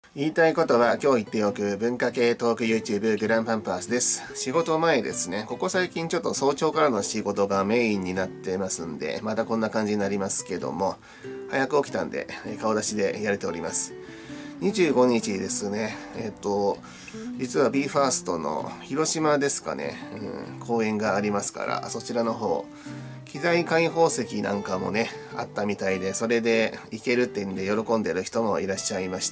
言いたいことは今日言っておく文化系トーク YouTube グランパンパースです。仕事前ですね。ここ最近ちょっと早朝からの仕事がメインになってますんで、またこんな感じになりますけども、早く起きたんで顔出しでやれております。25日ですね。実は BE:FIRST の広島ですかね、公演がありますから、そちらの方、機材開放席なんかもね、あったみたいで、それで行けるってんで喜んでる人もいらっしゃいました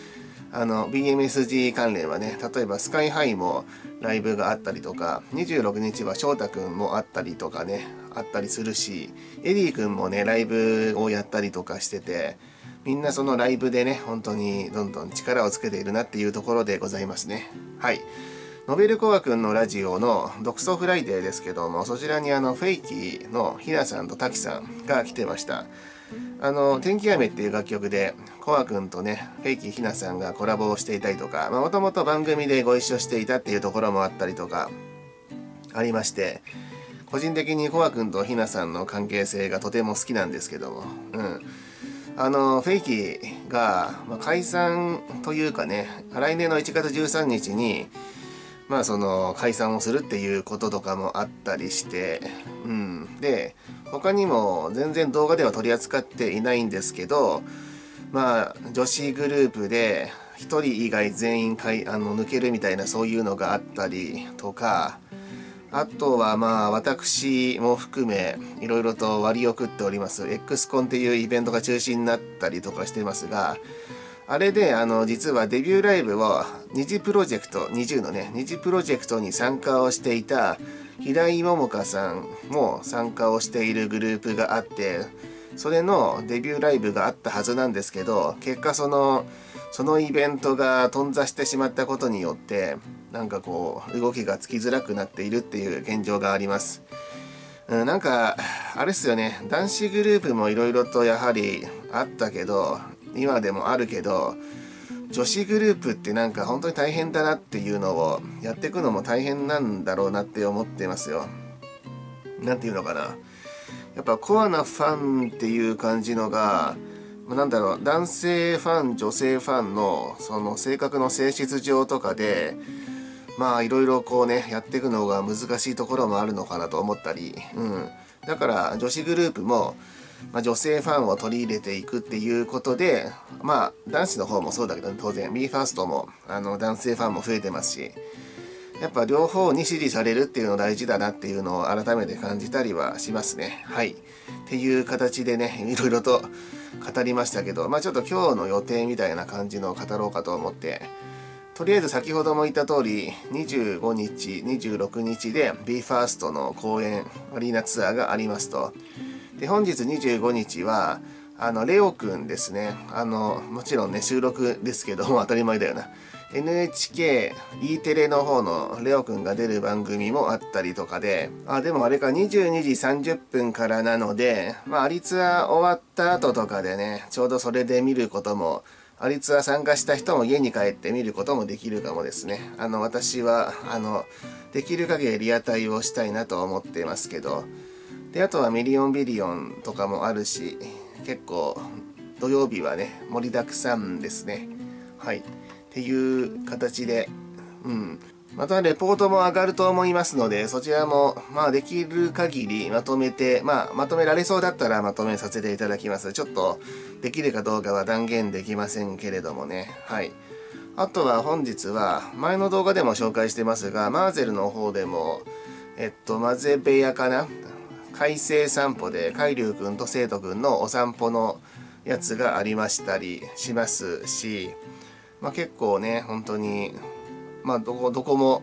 。BMSG 関連はね、例えばスカイハイもライブがあったりとか、26日は翔太くんもあったりとかね、あったりするし、エリーくんもね、ライブをやったりとかしてて、みんなそのライブでね、本当にどんどん力をつけているなっていうところでございますね。はい。ノベルコアくんのラジオの独ソフライデーですけども、そちらにフェイキーのひなさんとタキさんが来てました。天気雨っていう楽曲で、コアくんとね、フェイキーひなさんがコラボをしていたりとか、もともと番組でご一緒していたっていうところもあったりとか、ありまして、個人的にコアくんとひなさんの関係性がとても好きなんですけども、フェイキーが、解散というかね、来年の1月13日に、その解散をするっていうこととかもあったりして、で、他にも全然動画では取り扱っていないんですけど、女子グループで1人以外全員抜けるみたいなそういうのがあったりとか、あとは私も含めいろいろと割を食っております X コンっていうイベントが中止になったりとかしてますが、あれで実はデビューライブを二次プロジェクト、20のね、二次プロジェクトに参加をしていた平井桃香さんも参加をしているグループがあって、それのデビューライブがあったはずなんですけど、結果そのイベントが頓挫してしまったことによって、動きがつきづらくなっているっていう現状があります。あれっすよね、男子グループもいろいろとやはりあったけど、今でもあるけど、女子グループって本当に大変だなっていうのをやっていくのも大変なんだろうなって思ってますよ。なんていうのかな。やっぱコアなファンっていう感じのが、男性ファン、女性ファンのその性格の性質上とかで、いろいろやっていくのが難しいところもあるのかなと思ったり、だから女子グループも、女性ファンを取り入れていくっていうことで、男子の方もそうだけど、ね、当然 BE:FIRST も男性ファンも増えてますし、やっぱ両方に支持されるっていうの大事だなっていうのを改めて感じたりはしますね。はい。っていう形でね、いろいろと語りましたけど、ちょっと今日の予定みたいな感じのを語ろうかと思って、とりあえず先ほども言った通り、25日、26日で BE:FIRST の公演、アリーナツアーがありますと。で、本日25日は、レオくんですね。もちろんね、収録ですけども、当たり前だよな。NHK、E テレの方のレオくんが出る番組もあったりとかで、でもあれか、22時30分からなので、アリツアー終わった後とかでね、ちょうどそれで見ることも、アリツアー参加した人も家に帰って見ることもできるかもですね。私は、できる限りリアタイをしたいなと思ってますけど、で、あとはミリオンビリオンとかもあるし、結構土曜日はね、盛りだくさんですね。はい。っていう形で、またレポートも上がると思いますので、そちらも、できる限りまとめて、まとめられそうだったらまとめさせていただきます。ちょっと、できるかどうかは断言できませんけれどもね。はい。あとは本日は、前の動画でも紹介してますが、マーゼルの方でも、マゼ部屋かな、海星散歩で海龍くんと生徒くんのお散歩のやつがありましたりしますし、結構ね、本当に、どこも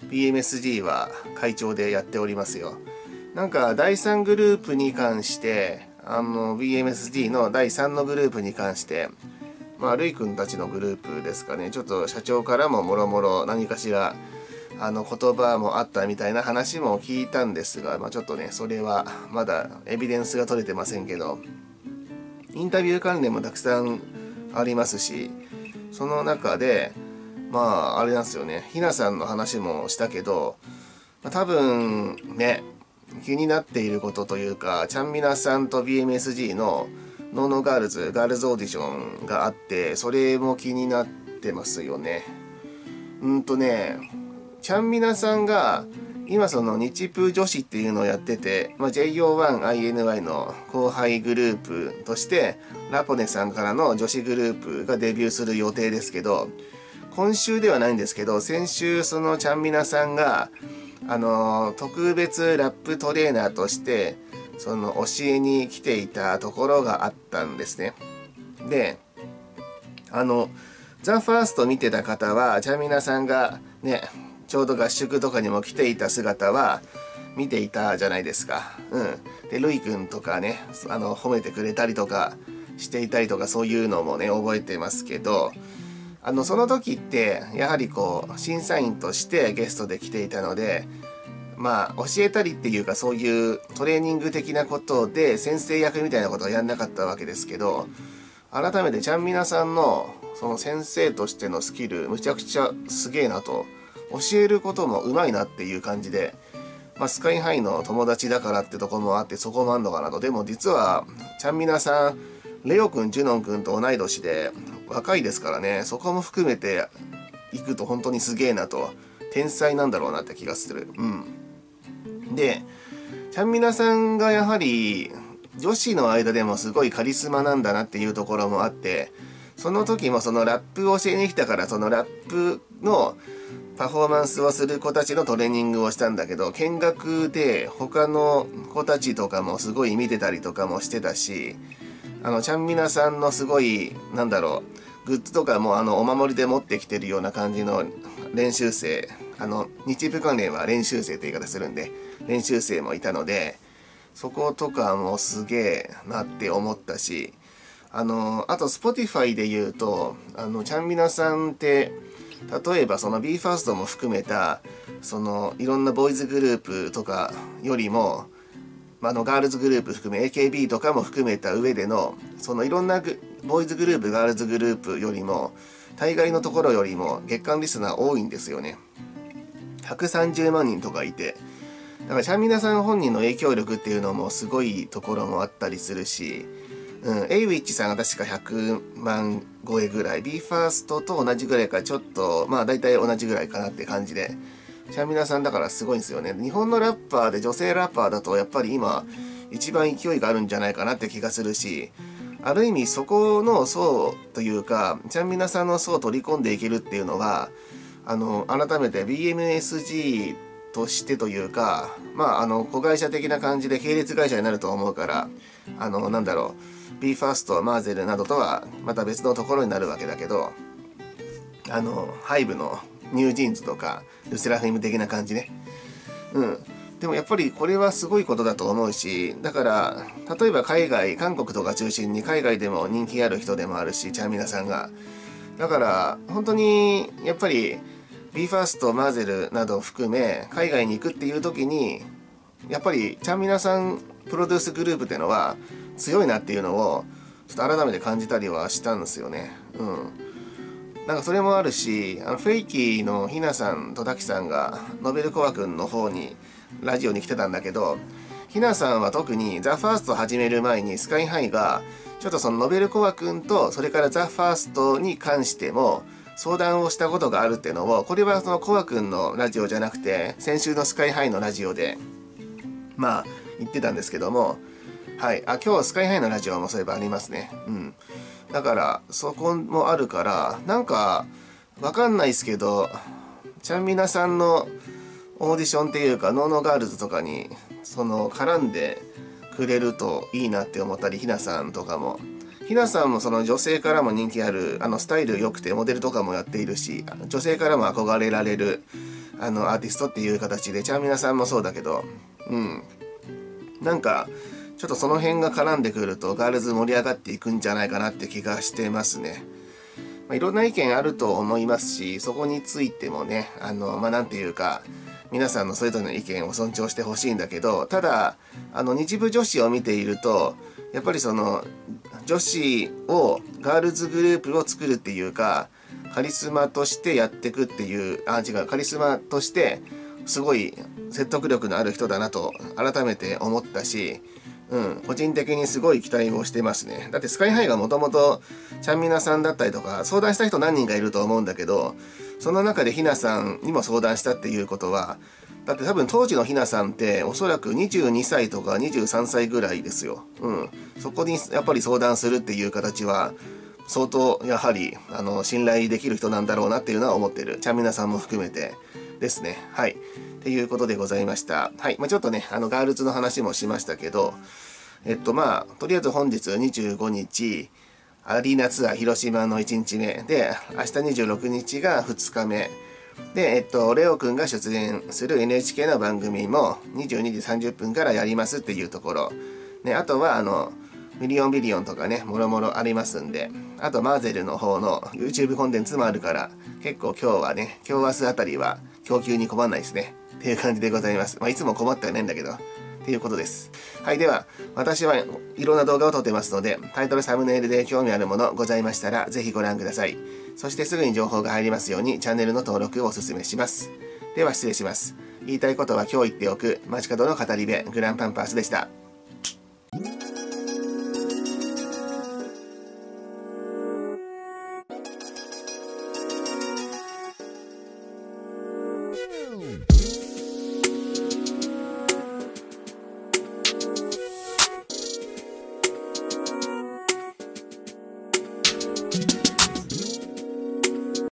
BMSG は会長でやっておりますよ。第3グループに関して、BMSG の第3のグループに関して、ルイくんたちのグループですかね、ちょっと社長からももろもろ何かしら、言葉もあったみたいな話も聞いたんですが、ちょっとね、それはまだエビデンスが取れてませんけど、インタビュー関連もたくさんありますし、その中で、あれなんですよね、ひなさんの話もしたけど、多分ね、気になっていることというか、ちゃんみなさんと BMSG のノーノーガールズオーディションがあって、それも気になっててますよね。ちゃんみなさんが今その日プ女子っていうのをやってて、JO1INY の後輩グループとしてラポネさんからの女子グループがデビューする予定ですけど、今週ではないんですけど、先週そのちゃんみなさんが特別ラップトレーナーとしてその教えに来ていたところがあったんですね。で、ザ・ファースト見てた方はちゃんみなさんがね、ちょうど合宿とかにも来ていた姿は見ていたじゃないですか。で、ルイくんとかね、褒めてくれたりとかしていたりとか、そういうのもね、覚えてますけど、その時って、やはりこう、審査員としてゲストで来ていたので、教えたりっていうか、そういうトレーニング的なことで、先生役みたいなことはやんなかったわけですけど、改めてちゃんみなさんの、その先生としてのスキル、むちゃくちゃすげえなと、教えることもうまいなっていう感じで、スカイハイの友達だからってとこもあって、そこもあんのかなと。でも実は、ちゃんみなさん、レオくん、ジュノンくんと同い年で、若いですからね、そこも含めていくと本当にすげえなと、天才なんだろうなって気がする。で、ちゃんみなさんがやはり、女子の間でもすごいカリスマなんだなっていうところもあって、その時もそのラップを教えに来たから、そのラップのパフォーマンスをする子たちのトレーニングをしたんだけど、見学で他の子たちとかもすごい見てたりとかもしてたし、ちゃんみなさんのすごい、グッズとかもお守りで持ってきてるような感じの練習生、日部関連は練習生って言い方するんで、練習生もいたので、そことかもすげえなって思ったし、あと Spotify で言うと、ちゃんみなさんって、例えばその BE:FIRST も含めた、そのいろんなボーイズグループとかよりも、ガールズグループ含め AKB とかも含めた上での、そのいろんなボーイズグループ、ガールズグループよりも、大概のところよりも月間リスナー多いんですよね。130万人とかいて、だからちゃんみなさん本人の影響力っていうのもすごいところもあったりするし、エイウィッチさんが確か100万超えぐらい、BE:FIRST と同じぐらいか、ちょっと、大体同じぐらいかなって感じで、ちゃんみなさんだからすごいんですよね。日本のラッパーで女性ラッパーだとやっぱり今一番勢いがあるんじゃないかなって気がするし、ある意味そこの層というか、ちゃんみなさんの層を取り込んでいけるっていうのは、改めて BMSG としてというか、子会社的な感じで系列会社になると思うから、BE:FIRST、マーゼルなどとはまた別のところになるわけだけど、ハイブのニュージーンズとかルセラフィム的な感じね。でもやっぱりこれはすごいことだと思うし、だから例えば韓国とか中心に海外でも人気ある人でもあるし、ちゃんみなさんが。だから本当にやっぱり BE:FIRST、マーゼルなどを含め海外に行くっていう時に、やっぱりちゃんみなさんプロデュースグループっていうのは強いなっていうのをちょっと改めて感じたりはしたんですよね。それもあるし、フェイキーのひなさんとタキさんがノベルコア君の方にラジオに来てたんだけど、ひなさんは特にザ・ファーストを始める前にスカイハイがちょっとそのノベルコア君とそれからザ・ファーストに関しても相談をしたことがあるっていうのを、これはそのコア君のラジオじゃなくて先週のスカイハイのラジオで言ってたんですけども、はい、今日スカイハイのラジオもそういえばありますね。だからそこもあるから、わかんないですけど、ちゃんみなさんのオーディションっていうかノーノーガールズとかに絡んでくれるといいなって思ったり、ひなさんとかも、ひなさんもその女性からも人気あるスタイル良くてモデルとかもやっているし、女性からも憧れられるアーティストっていう形で、ちゃんみなさんもそうだけど、ちょっとその辺が絡んでくるとガールズ盛り上がっていくんじゃないかなって気がしてますね。いろんな意見あると思いますし、そこについてもね、皆さんのそれぞれの意見を尊重してほしいんだけど、ただ、日部女子を見ていると、やっぱりその、女子を、ガールズグループを作るっていうか、カリスマとしてやっていくっていう、カリスマとして、すごい説得力のある人だなと改めて思ったし、 個人的にすごい期待をしてますね。だってスカイハイがもともとちゃんみなさんだったりとか相談した人何人かいると思うんだけど、その中でひなさんにも相談したっていうことは、だって多分当時のひなさんっておそらく22歳とか23歳ぐらいですよ。そこにやっぱり相談するっていう形は相当やはり信頼できる人なんだろうなっていうのは思ってる。ちゃんみなさんも含めてですね。はい。っていうことでございました。はい。ちょっとね、ガールズの話もしましたけど、とりあえず本日25日、アリーナツアー広島の1日目で、明日26日が2日目。で、レオくんが出演する NHK の番組も22時30分からやりますっていうところ。ね、あとはミリオンビリオンとかね、もろもろありますんで、あとマーゼルの方の YouTube コンテンツもあるから、結構今日はね、今日明日あたりは供給に困んないですね。っていう感じでございます。いつも困ってはないんだけど、っていうことです。はい、では、私はいろんな動画を撮ってますので、タイトルサムネイルで興味あるものございましたら、ぜひご覧ください。そしてすぐに情報が入りますように、チャンネルの登録をお勧めします。では失礼します。言いたいことは今日言っておく、街角の語り部、グランパンパースでした。